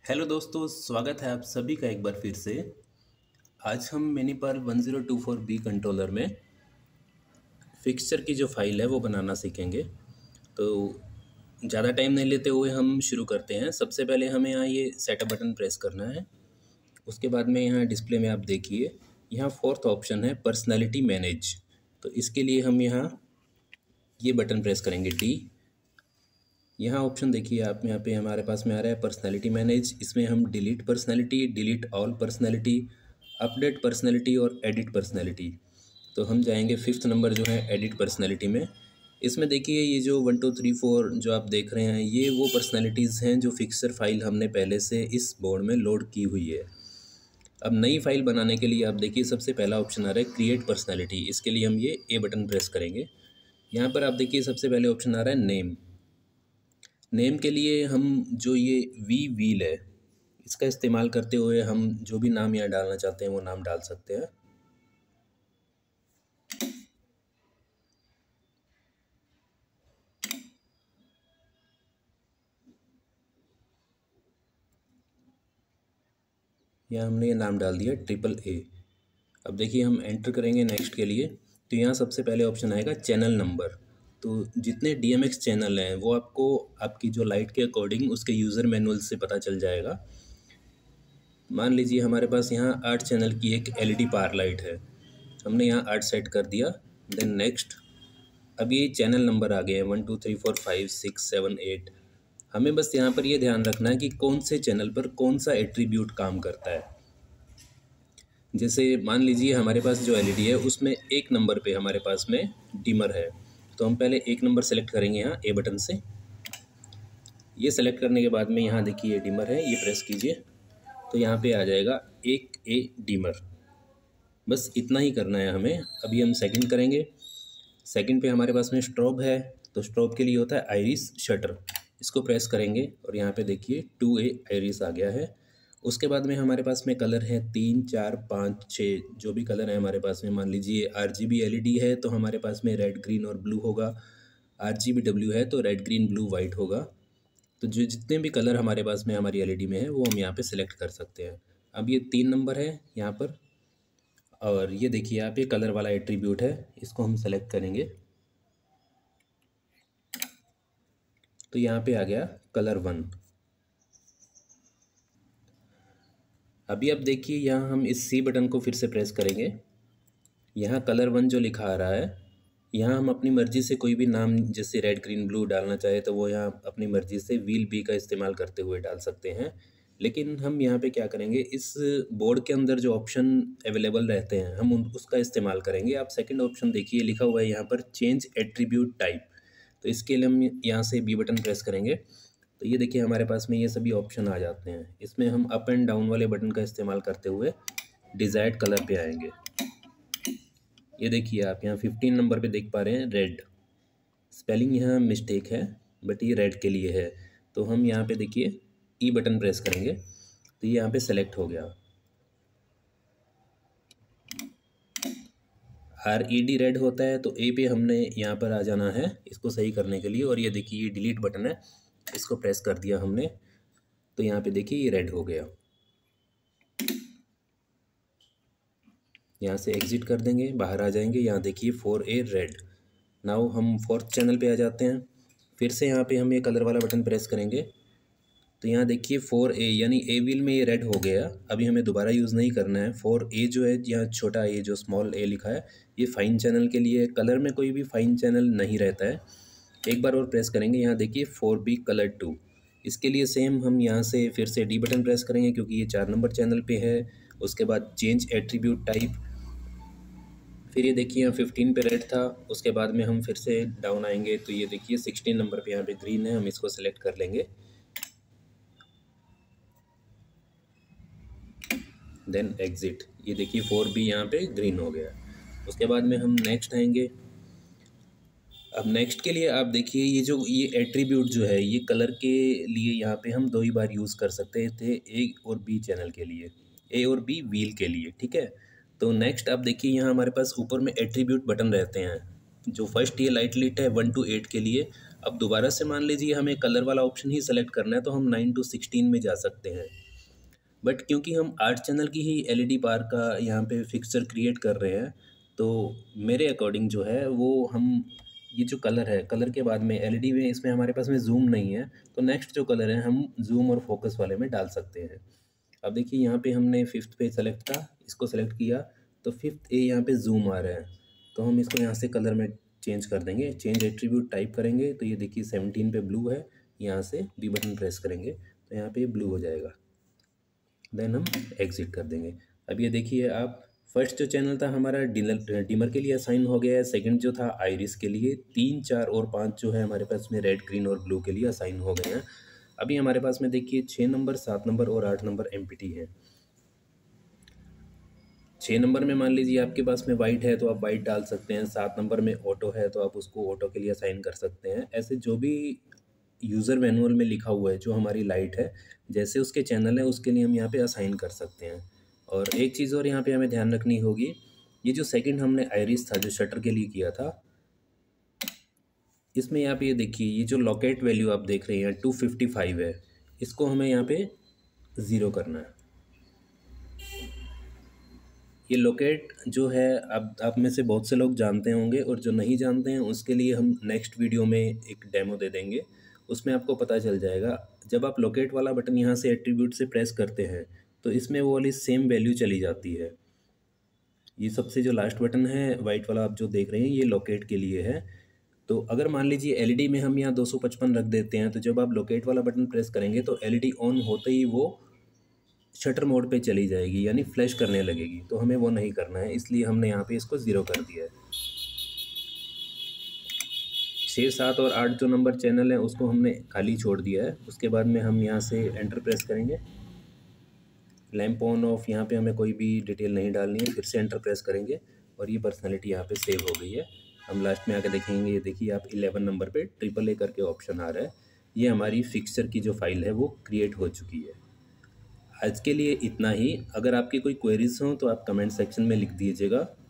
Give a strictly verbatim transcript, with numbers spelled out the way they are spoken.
Hello दोस्तों, स्वागत है आप सभी का एक बार फिर से। आज हम mini par one zero two four B controller में फिक्सचर की जो फाइल है वो बनाना सीखेंगे। तो ज़्यादा टाइम नहीं लेते हुए हम शुरू करते हैं। सबसे पहले हमें यहाँ ये सेटअप बटन प्रेस करना है। उसके बाद में यहाँ डिस्प्ले में आप देखिए, यहाँ फोर्थ ऑप्शन है पर्सनैलिटी मैनेज। तो इसके लिए हम यहाँ ये बटन प्रेस करेंगे डी। यहाँ ऑप्शन देखिए आप, यहाँ पे हमारे पास में आ रहा है पर्सनैलिटी मैनेज। इसमें हम delete personality, delete all personality, update personality और एडिट पर्सनैलिटी। तो हम जाएंगे फिफ्थ नंबर जो है एडिट पर्सनैलिटी में। इसमें देखिए ये जो वन टू थ्री फोर जो आप देख रहे हैं, ये वो पर्सनैलिटीज़ हैं जो फिक्सर फाइल हमने पहले से इस बोर्ड में लोड की हुई है। अब नई फाइल बनाने के लिए आप देखिए सबसे पहला ऑप्शन आ रहा है क्रिएट पर्सनैलिटी। इसके लिए हम ये ए बटन प्रेस करेंगे। यहाँ पर आप देखिए सबसे पहले ऑप्शन आ रहा है नेम। नेम के लिए हम जो ये वी व्हील है, इसका इस्तेमाल करते हुए हम जो भी नाम यहाँ डालना चाहते हैं वो नाम डाल सकते हैं। यहाँ हमने ये नाम डाल दिया ट्रिपल ए। अब देखिए हम एंटर करेंगे नेक्स्ट के लिए, तो यहाँ सबसे पहले ऑप्शन आएगा चैनल नंबर। तो जितने डी एम एक्स चैनल हैं वो आपको आपकी जो लाइट के अकॉर्डिंग उसके यूज़र मैनुअल से पता चल जाएगा। मान लीजिए हमारे पास यहाँ आठ चैनल की एक L E D power light है, हमने यहाँ आठ सेट कर दिया। देन नेक्स्ट, अब ये चैनल नंबर आ गए हैं one two three four five six seven eight. हमें बस यहाँ पर ये ध्यान रखना है कि कौन से चैनल पर कौन सा एट्रीब्यूट काम करता है। जैसे मान लीजिए हमारे पास जो एलईडी है उसमें एक नंबर पे हमारे पास में डिमर है, तो हम पहले एक नंबर सेलेक्ट करेंगे यहाँ ए बटन से। ये सेलेक्ट करने के बाद में यहाँ देखिए डिमर है, ये प्रेस कीजिए तो यहाँ पे आ जाएगा एक ए डिमर। बस इतना ही करना है हमें। अभी हम सेकंड करेंगे। सेकंड पे हमारे पास में स्ट्रोब है, तो स्ट्रोब के लिए होता है आइरिस शटर। इसको प्रेस करेंगे और यहाँ पे देखिए टू ए आइरिस आ गया है। उसके बाद में हमारे पास में कलर है तीन चार पाँच छः, जो भी कलर है हमारे पास में। मान लीजिए R G B L E D है तो हमारे पास में रेड ग्रीन और ब्लू होगा। आर जी बी डब्ल्यू है तो रेड ग्रीन ब्लू वाइट होगा। तो जो जितने भी कलर हमारे पास में हमारी एल ई डी में है वो हम यहाँ पे सिलेक्ट कर सकते हैं। अब ये तीन नंबर है यहाँ पर, और ये देखिए आप ये कलर वाला एट्रीब्यूट है, इसको हम सेलेक्ट करेंगे तो यहाँ पे आ गया कलर वन। अभी आप देखिए यहाँ हम इस सी बटन को फिर से प्रेस करेंगे। यहाँ कलर वन जो लिखा आ रहा है, यहाँ हम अपनी मर्ज़ी से कोई भी नाम जैसे रेड ग्रीन ब्लू डालना चाहे तो वो यहाँ अपनी मर्ज़ी से व्हील बी का इस्तेमाल करते हुए डाल सकते हैं। लेकिन हम यहाँ पे क्या करेंगे, इस बोर्ड के अंदर जो ऑप्शन अवेलेबल रहते हैं हम उन उसका इस्तेमाल करेंगे। आप सेकंड ऑप्शन देखिए लिखा हुआ है यहाँ पर चेंज एट्रीब्यूट टाइप। तो इसके लिए हम यहाँ से बी बटन प्रेस करेंगे तो ये देखिए हमारे पास में ये सभी ऑप्शन आ जाते हैं। इसमें हम अप एंड डाउन वाले बटन का इस्तेमाल करते हुए डिज़ायर्ड कलर पे आएंगे। ये देखिए आप यहाँ फिफ्टीन नंबर पे देख पा रहे हैं रेड। स्पेलिंग यहाँ मिस्टेक है बट ये रेड के लिए है। तो हम यहाँ पे देखिए ई बटन प्रेस करेंगे तो ये यहाँ पे सेलेक्ट हो गया। आर ई डी रेड होता है तो ए पे हमने यहाँ पर आ जाना है इसको सही करने के लिए। और ये देखिए ये डिलीट बटन है, इसको प्रेस कर दिया हमने तो यहाँ पे देखिए ये रेड हो गया। यहाँ से एग्जिट कर देंगे, बाहर आ जाएंगे। यहाँ देखिए फोर ए रेड। नाउ हम फोर्थ चैनल पे आ जाते हैं। फिर से यहाँ पे हम ये कलर वाला बटन प्रेस करेंगे तो यहाँ देखिए फोर ए यानी ए व्हील में ये रेड हो गया। अभी हमें दोबारा यूज़ नहीं करना है। फोर ए जो है यहाँ छोटा ए जो स्मॉल ए लिखा है ये फाइन चैनल के लिए। कलर में कोई भी फाइन चैनल नहीं रहता है। एक बार और प्रेस करेंगे, यहाँ देखिए फोर बी कलर टू। इसके लिए सेम हम यहाँ से फिर से डी बटन प्रेस करेंगे क्योंकि ये चार नंबर चैनल पे है। उसके बाद चेंज एट्रीब्यूट टाइप। फिर ये देखिए यहाँ फिफ्टीन पे रेड था, उसके बाद में हम फिर से डाउन आएंगे तो ये देखिए सिक्सटीन नंबर पे यहाँ पे ग्रीन है, हम इसको सेलेक्ट कर लेंगे। Then exit. ये देखिए फोर बी यहाँ पे ग्रीन हो गया। उसके बाद में हम नेक्स्ट आएंगे। अब नेक्स्ट के लिए आप देखिए ये जो ये एट्रीब्यूट जो है ये कलर के लिए यहाँ पे हम दो ही बार यूज़ कर सकते थे, ए और बी चैनल के लिए, ए और बी व्हील के लिए, ठीक है। तो नेक्स्ट आप देखिए यहाँ हमारे पास ऊपर में एट्रीब्यूट बटन रहते हैं। जो फर्स्ट ये लाइट लिट है वन टू एट के लिए, अब दोबारा से मान लीजिए हमें कलर वाला ऑप्शन ही सेलेक्ट करना है तो हम नाइन टू सिक्सटीन में जा सकते हैं, बट क्योंकि हम आठ चैनल की ही एलईडी बार का यहाँ पे फिक्सचर क्रिएट कर रहे हैं, तो मेरे अकॉर्डिंग जो है वो हम ये जो कलर है, कलर के बाद में एलईडी में इसमें हमारे पास में जूम नहीं है, तो नेक्स्ट जो कलर है हम जूम और फोकस वाले में डाल सकते हैं। अब देखिए यहाँ पे हमने फिफ्थ पे सेलेक्ट था, इसको सेलेक्ट किया तो फिफ्थ ए यहाँ पे जूम आ रहा है, तो हम इसको यहाँ से कलर में चेंज कर देंगे। चेंज एट्रीब्यूट टाइप करेंगे तो ये देखिए सेवनटीन पे ब्लू है, यहाँ से बी बटन प्रेस करेंगे तो यहाँ पे ये ब्लू हो जाएगा, देन हम एग्जिट कर देंगे। अब ये देखिए आप, फर्स्ट जो चैनल था हमारा डिनर डिमर के लिए असाइन हो गया है, सेकंड जो था आइरिस के लिए, तीन चार और पाँच जो है हमारे पास में रेड ग्रीन और ब्लू के लिए असाइन हो गए हैं। अभी हमारे पास में देखिए छः नंबर, सात नंबर और आठ नंबर एमपीटी है। छः नंबर में मान लीजिए आपके पास में वाइट है तो आप वाइट डाल सकते हैं, सात नंबर में ऑटो है तो आप उसको ऑटो के लिए असाइन कर सकते हैं। ऐसे जो भी यूज़र मैनुअल में लिखा हुआ है जो हमारी लाइट है, जैसे उसके चैनल है उसके लिए हम यहाँ पे असाइन कर सकते हैं। और एक चीज़ और यहाँ पे हमें ध्यान रखनी होगी, ये जो सेकंड हमने आइरिस था जो शटर के लिए किया था, इसमें यहाँ पे ये देखिए ये जो लोकेट वैल्यू आप देख रहे हैं टू फिफ्टी फाइव है, इसको हमें यहाँ पे ज़ीरो करना है। ये लोकेट जो है आप आप में से बहुत से लोग जानते होंगे, और जो नहीं जानते हैं उसके लिए हम नेक्स्ट वीडियो में एक डेमो दे देंगे, उसमें आपको पता चल जाएगा। जब आप लोकेट वाला बटन यहाँ से एट्रीब्यूट से प्रेस करते हैं तो इसमें वो वाली सेम वैल्यू चली जाती है। ये सबसे जो लास्ट बटन है वाइट वाला आप जो देख रहे हैं ये लोकेट के लिए है। तो अगर मान लीजिए एलईडी में हम यहाँ दो सौ पचपन रख देते हैं तो जब आप लोकेट वाला बटन प्रेस करेंगे तो एलईडी ऑन होते ही वो शटर मोड पे चली जाएगी, यानी फ्लैश करने लगेगी, तो हमें वो नहीं करना है, इसलिए हमने यहाँ पे इसको ज़ीरो कर दिया है। छः सात और आठ जो नंबर चैनल है उसको हमने खाली छोड़ दिया है। उसके बाद में हम यहाँ से एंटर प्रेस करेंगे, लैंप ऑन ऑफ यहाँ पे हमें कोई भी डिटेल नहीं डालनी है, फिर से एंटर प्रेस करेंगे और ये पर्सनैलिटी यहाँ पे सेव हो गई है। हम लास्ट में आके देखेंगे, ये देखिए आप इलेवन नंबर पे ट्रिपल ए करके ऑप्शन आ रहा है, ये हमारी फिक्सचर की जो फाइल है वो क्रिएट हो चुकी है। आज के लिए इतना ही। अगर आपकी कोई क्वेरीज हों तो आप कमेंट सेक्शन में लिख दीजिएगा।